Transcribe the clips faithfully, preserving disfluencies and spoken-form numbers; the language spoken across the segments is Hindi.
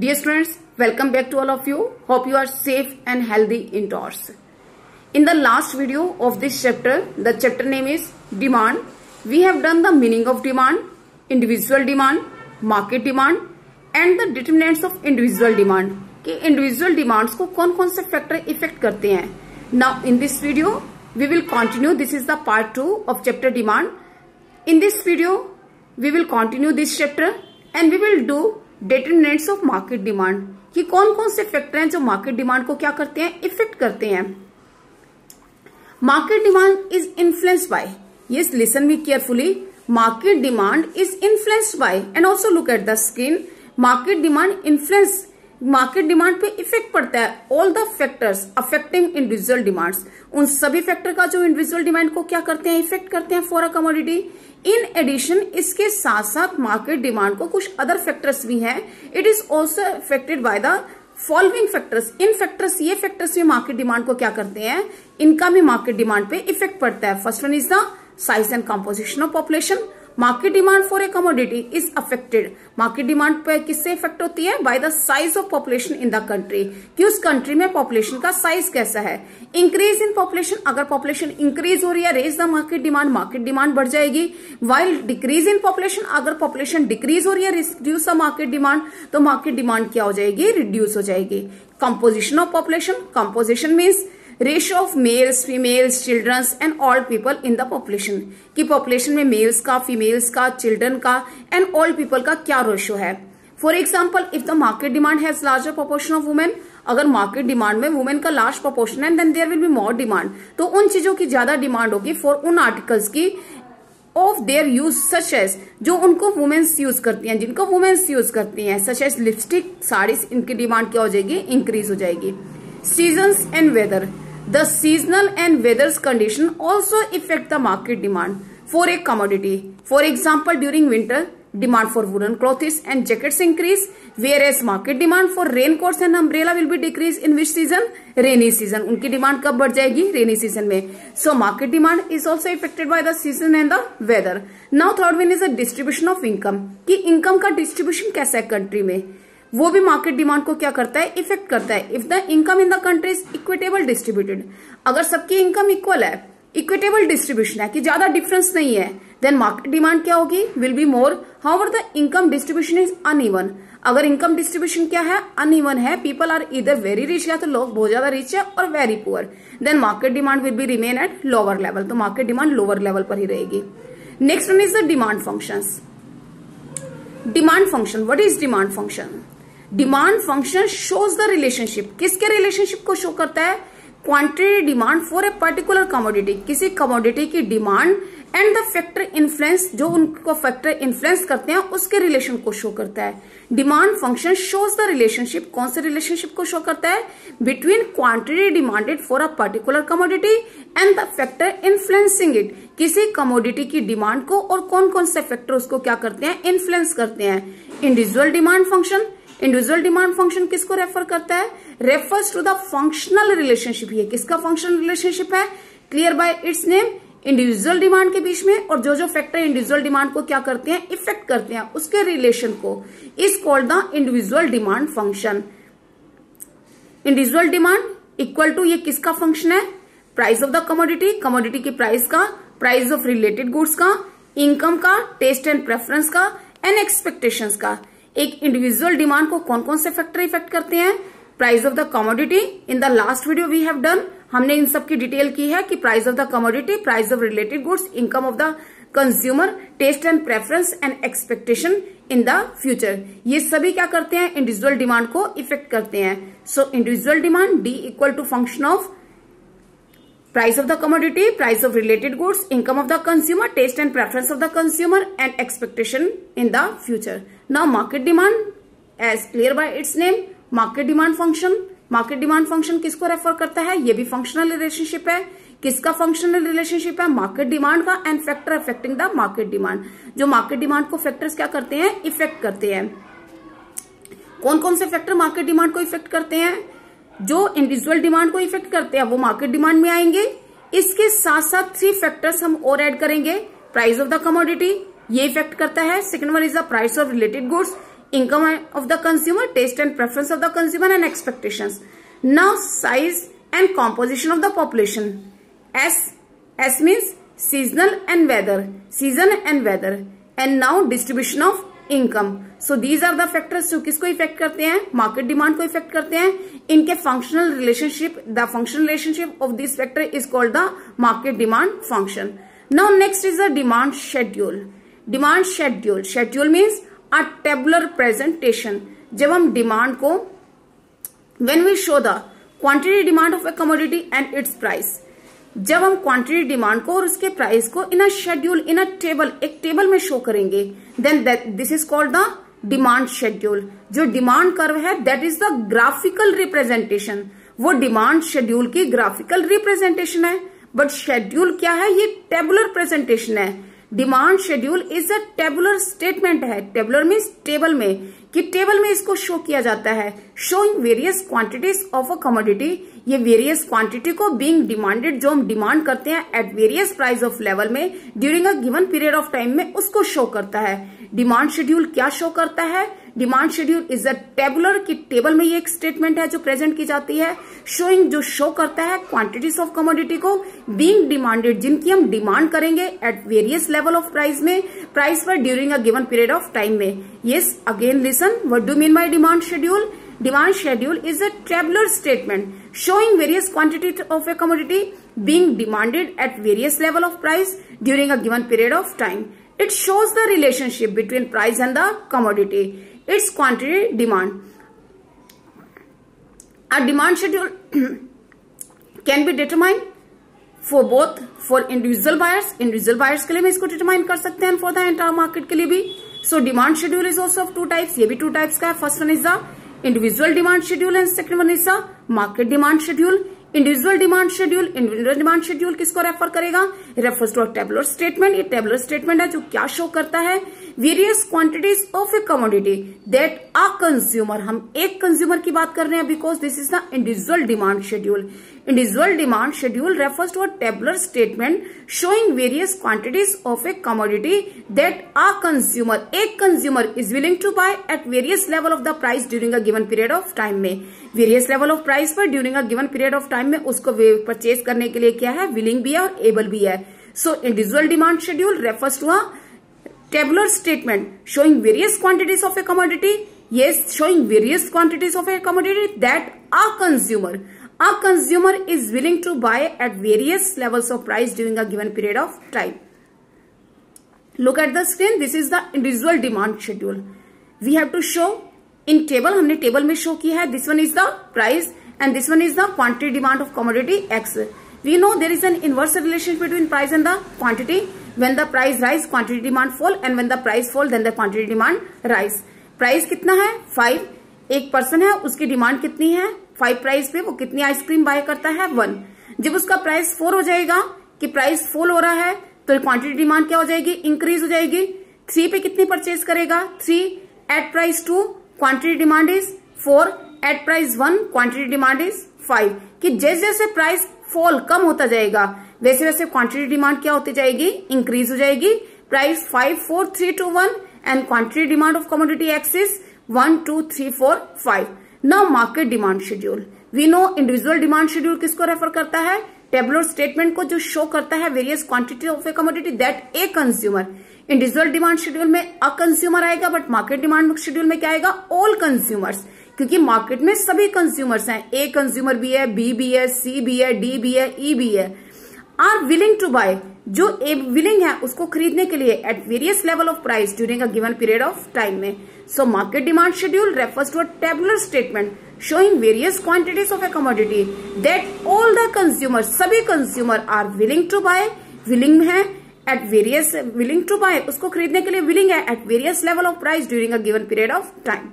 Dear students, welcome back to all of you. Hope you are safe and healthy indoors. In the last video of this chapter, the chapter name is Demand. We have done the meaning of demand, individual demand, market demand and the determinants of individual demand. कि individual demands को कौन कौन से factor affect करते हैं. Now in this video, we will continue. This is the part two of chapter demand. In this video, we will continue this chapter and we will do determinants of market demand. कि कौन कौन से फैक्टर हैं जो मार्केट डिमांड को क्या करते हैं, इफेक्ट करते हैं. Market demand is influenced by, yes listen me carefully, market demand is influenced by and also look at the screen. Market demand influence, market demand पे इफेक्ट पड़ता है all the factors affecting individual demands, उन सभी फैक्टर का जो इंडिविजुअल डिमांड को क्या करते हैं, इफेक्ट करते हैं for a commodity. In addition इसके साथ साथ मार्केट डिमांड को कुछ अदर फैक्टर्स भी हैं. It is also affected by the following factors. इन फैक्टर्स, ये फैक्टर्स भी मार्केट डिमांड को क्या करते हैं, इनका भी मार्केट डिमांड पे इफेक्ट पड़ता है. First one is the size and composition of population. Market demand for a commodity is affected, market demand पे किससे इफेक्ट होती है, by the size of population in the country, कि उस कंट्री में पॉपुलेशन का साइज कैसा है. इंक्रीज इन पॉपुलेशन, अगर पॉपुलेशन इंक्रीज हो रही है, raise the market demand, market demand बढ़ जाएगी. वाइल डिक्रीज इन पॉपुलेशन, अगर पॉपुलेशन डिक्रीज हो रही है, रिड्यूस द मार्केट डिमांड, तो मार्केट डिमांड क्या हो जाएगी, रिड्यूस हो जाएगी. Composition of population, composition means ratio of males, females, childrens and all people in the population, कि पॉपुलेशन में मेल्स का, फीमेल्स का, चिल्ड्रन का एंड ऑल पीपल का क्या रेशियो है. For example, if the market demand has larger proportion of women, अगर मार्केट डिमांड में वुमेन का लार्ज प्रोपोर्शन है, then there will be more demand, तो उन चीजों की ज्यादा डिमांड होगी फॉर उन आर्टिकल्स की of their use, such as, जो उनको वुमेन्स यूज करती हैं, जिनको वुमेन्स यूज करती हैं, सच एज लिपस्टिक, साड़ीज, इनकी डिमांड क्या हो जाएगी, इंक्रीज हो जाएगी. Seasons and weather, the seasonal and weather's condition also affect the market demand for a commodity. For example, during winter, demand for woolen clothes and jackets increase, whereas market demand for raincoats and umbrella will be decreased in which season? Rainy season. उनकी डिमांड कब बढ़ जाएगी, rainy season में. So market demand is also affected by the season and the weather. Now third one is a distribution of income, कि income का distribution कैसा है कंट्री में, वो भी मार्केट डिमांड को क्या करता है, इफेक्ट करता है. If the income in the country is equitable distributed, अगर सबकी इनकम इक्वल है, इक्विटेबल डिस्ट्रीब्यूशन है, कि ज्यादा डिफरेंस नहीं है, देन मार्केट डिमांड क्या होगी, will be more. However the income distribution is uneven, अगर इनकम डिस्ट्रीब्यूशन क्या है, अनइवन है, people are either very rich, या तो लोग बहुत ज्यादा रिच है, और very poor, then market demand will be remain at lower level, तो मार्केट डिमांड लोअर लेवल पर ही रहेगी. Next one is the demand functions. Demand function, what is demand function? Demand function shows the relationship, किसके रिलेशनशिप को शो करता है, quantity demand for a particular commodity, किसी कमोडिटी की demand and the factor influence, जो उनको फैक्टर इन्फ्लुएंस करते हैं उसके रिलेशन को शो करता है. Demand function shows the relationship, कौन से रिलेशनशिप को शो करता है, between quantity demanded for a particular commodity and the factor influencing it, किसी कमोडिटी की डिमांड को और कौन कौन से फैक्टर उसको क्या करते हैं, इन्फ्लुएंस करते हैं. Individual demand function, individual demand function किसको रेफर करता है, refers to the functional relationship. ये किसका फंक्शनल रिलेशनशिप है, clear by its name, individual demand के बीच में और जो जो फैक्टर इंडिविजुअल डिमांड को क्या करते हैं, इफेक्ट करते हैं, उसके रिलेशन को is called the individual demand function. Individual demand equal to, ये किसका फंक्शन है, price of the commodity, commodity की प्राइस का, प्राइस ऑफ रिलेटेड गुड्स का, इनकम का, टेस्ट एंड प्रेफरेंस का एंड एक्सपेक्टेशंस का. एक इंडिविजुअल डिमांड को कौन कौन से फैक्टर इफेक्ट करते हैं, price of the commodity, in the last video we have done, हमने इन सब की डिटेल की है कि price of the commodity, price of related goods, income of the consumer, taste and preference and expectation in the future, ये सभी क्या करते हैं, इंडिविजुअल डिमांड को इफेक्ट करते हैं. So individual demand D equal to function of price of the commodity, price of related goods, income of the consumer, taste and preference of the consumer and expectation in the future. Now market demand, as clear by its name, market demand function. market demand function किसको रेफर करता है, ये भी फंक्शनल रिलेशनशिप है. किसका फंक्शनल रिलेशनशिप है, मार्केट डिमांड का and factor affecting the market demand, जो मार्केट डिमांड को फैक्टर्स क्या करते हैं, इफेक्ट करते हैं. कौन कौन से फैक्टर मार्केट डिमांड को इफेक्ट करते हैं, जो इंडिविजुअल डिमांड को इफेक्ट करते हैं वो मार्केट डिमांड में आएंगे. इसके साथ साथ थ्री फैक्टर्स हम और ऐड करेंगे. प्राइस ऑफ द कमोडिटी, ये इफेक्ट करता है. Second one is the price of related goods, income of the consumer, taste and preference of the consumer, and expectations. Now size and composition of the population. S, S means seasonal and weather, season and weather. And now distribution of income. So these are the factors जो किसको इफेक्ट करते हैं, मार्केट डिमांड को इफेक्ट करते हैं. इनके functional relationship, the functional relationship of this factor is called the market demand function. Now next is the demand schedule. Demand schedule, schedule means a tabular presentation. जब हम डिमांड को, when we show the quantity demand of a commodity and its price, जब हम क्वांटिटी डिमांड को और उसके प्राइस को in a schedule, in a table, एक टेबल में शो करेंगे, then this is called the demand schedule. जो डिमांड कर्व है that is the graphical representation. वो डिमांड शेड्यूल की ग्राफिकल रिप्रेजेंटेशन है. बट शेड्यूल क्या है, ये टेबुलर प्रेजेंटेशन है. Demand schedule is a tabular statement है. टेबुलर मीन्स टेबल में, कि टेबल में इसको शो किया जाता है, showing various quantities of a commodity. ये वेरियस क्वांटिटी को बीइंग डिमांडेड, जो हम डिमांड करते हैं at various price of level में during a given period of time में, उसको शो करता है. डिमांड शेड्यूल क्या शो करता है, demand schedule is a tabular, की टेबल में ये एक स्टेटमेंट है जो प्रेजेंट की जाती है, शोइंग, जो शो करता है क्वांटिटीज ऑफ कमोडिटी को बीइंग डिमांडेड, जिनकी हम डिमांड करेंगे at various level of price में, प्राइस पर during a given period of time में. Yes, again listen, what do mean by demand schedule? Demand schedule is a tabular statement showing various quantity of a commodity being demanded at various level of price during a given period of time. It shows the relationship between price and the commodity. Its quantity demand. A demand schedule can be determined for both for individual buyers. Individual buyers के लिए भी इसको determine कर सकते हैं, for the entire market के लिए भी. So demand schedule is also of two types. ये भी two types का है. First one is the individual demand schedule and second one is the market demand schedule. Individual demand schedule, individual demand schedule किसको रेफर करेगा, refers to a tabular statement. ये टेबुलर स्टेटमेंट है जो क्या शो करता है, various quantities of a commodity that a consumer, हम एक कंज्यूमर की बात कर रहे हैं because this is the individual demand schedule. Individual demand schedule refers to a tabular statement showing various quantities of a commodity that a consumer, एक consumer is willing to buy at various level of the price during a given period of time में. वेरियस लेवल ऑफ प्राइस पर during a given period of time में उसको परचेज करने के लिए क्या है, विलिंग भी है और एबल भी है. So individual demand schedule refers to a tabular statement showing various quantities of a commodity, yes, showing various quantities of a commodity that a consumer a consumer is willing to buy at various levels of price during a given period of time. Look at the screen, this is the individual demand schedule. We have to show in table, हमने टेबल में शो किया है. This one is the price and this one is the quantity demand of commodity X. We know there is an inverse relationship between price and the quantity. When the price rise, quantity demand fall, and when the price fall, then the quantity demand rise. Price कितना है, फाइव. एक पर्सन है, उसकी डिमांड कितनी है, फाइव प्राइस पे वो कितनी आइसक्रीम बाय करता है, वन. जब उसका प्राइस फोर हो जाएगा, कि प्राइस फॉल हो रहा है, तो क्वांटिटी डिमांड क्या हो जाएगी, इंक्रीज हो जाएगी. थ्री पे कितनी परचेज करेगा, three. At price two, quantity demand is four. At price one, quantity demand is five. कि जैसे जैसे प्राइस फॉल, कम होता जाएगा, वैसे वैसे क्वांटिटी डिमांड क्या होती जाएगी, इंक्रीज हो जाएगी. Price five, four, three, two, one and quantity demand of commodity X is one, two, three, four, five. Now market demand schedule. We know individual demand schedule किसको रेफर करता है, टेबुलर स्टेटमेंट को जो शो करता है various quantity of a commodity that a consumer. Individual demand schedule में अ कंज्यूमर आएगा, बट मार्केट डिमांड शेड्यूल में क्या आएगा, ऑल कंज्यूमर्स, क्योंकि मार्केट में सभी कंज्यूमर्स हैं. ए कंज्यूमर भी है, बी भी है, सी भी है, डी भी है, ई भी है. आर विलिंग टू बाय, जो ए विलिंग है उसको खरीदने के लिए at various level of price during a given period of time में. So market demand schedule refers to a tabular statement showing various quantities of a commodity that all the consumers, सभी consumer are willing to buy, willing है at various, willing to buy, उसको खरीदने के लिए विलिंग है at various level of price during a given period of time.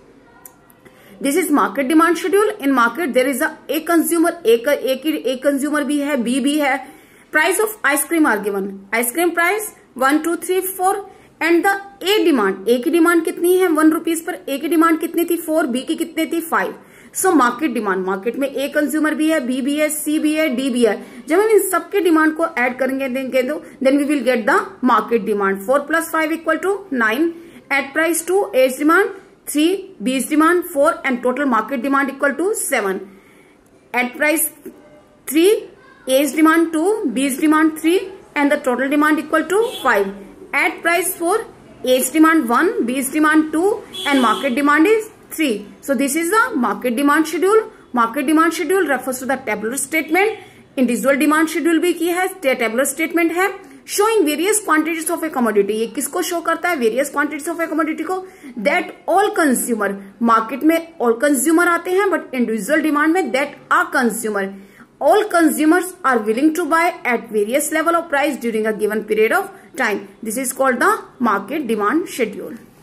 This is market demand schedule. In market there is a consumer, एक एक कंज्यूमर भी है, बी भी है. Price of ice cream are given, ice cream price one, two, three, four and the A demand, A की डिमांड कितनी है, वन रुपीज पर. ए की डिमांड कितनी थी, फोर. बी की कितनी थी, five. So market demand, market में ए कंज्यूमर भी है, बी भी है, सी भी है, डी भी है. जब हम इन सबके डिमांड को ऐड करेंगे then we will get the market demand. Four plus five equal to nine. At price two, as demand three, B's demand four, and total market demand equal to seven. At price three, A's demand two, B's demand three, and the total demand equal to five. At price four, A's demand one, B's demand two, and market demand is three. So this is the market demand schedule. Market demand schedule refers to the tabular statement. Individual demand schedule भी की है, tabular statement है. Showing various quantities of a commodity. ये किसको शो करता है? Various quantities of a commodity को. That all consumer, market में all consumer आते हैं, but individual demand में that a consumer. All consumers are willing to buy at various level of price during a given period of time. This is called the market demand schedule.